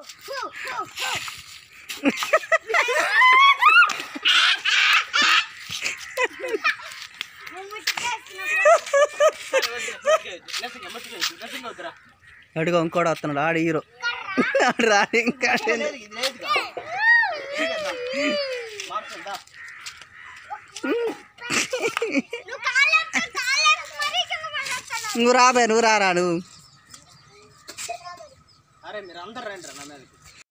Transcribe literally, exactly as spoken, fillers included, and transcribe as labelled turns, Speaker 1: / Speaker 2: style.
Speaker 1: అడుగు ఇంకోటి వస్తున్నాడు ఆడు హీరో ఆడు రాడు ఇంకా నువ్వు రాబే నువ్వు రారా నువ్వు
Speaker 2: అరే మీరు అందరు రండి నా మీద